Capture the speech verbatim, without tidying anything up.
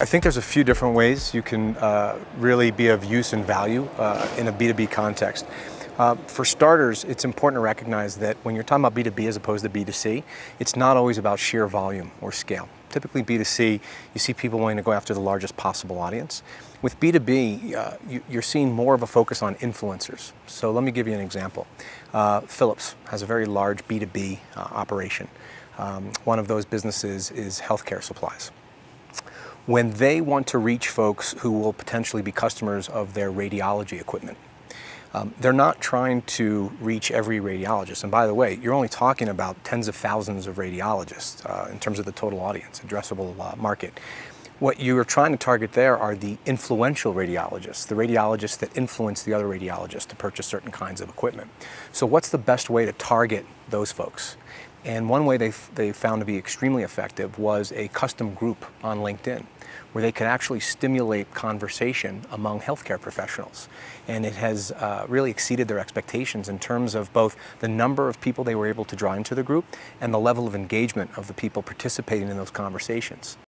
I think there's a few different ways you can uh, really be of use and value uh, in a B two B context. Uh, for starters, it's important to recognize that when you're talking about B two B as opposed to B two C, it's not always about sheer volume or scale. Typically B two C, you see people wanting to go after the largest possible audience. With B two B, uh, you, you're seeing more of a focus on influencers. So let me give you an example. Uh, Philips has a very large B two B uh, operation. Um, one of those businesses is healthcare supplies. When they want to reach folks who will potentially be customers of their radiology equipment, um, they're not trying to reach every radiologist. And by the way, you're only talking about tens of thousands of radiologists uh, in terms of the total audience, addressable uh, market. What you're trying to target there are the influential radiologists, the radiologists that influence the other radiologists to purchase certain kinds of equipment. So what's the best way to target those folks? And one way they, they found to be extremely effective was a custom group on LinkedIn, where they could actually stimulate conversation among healthcare professionals. And it has uh, really exceeded their expectations in terms of both the number of people they were able to draw into the group and the level of engagement of the people participating in those conversations.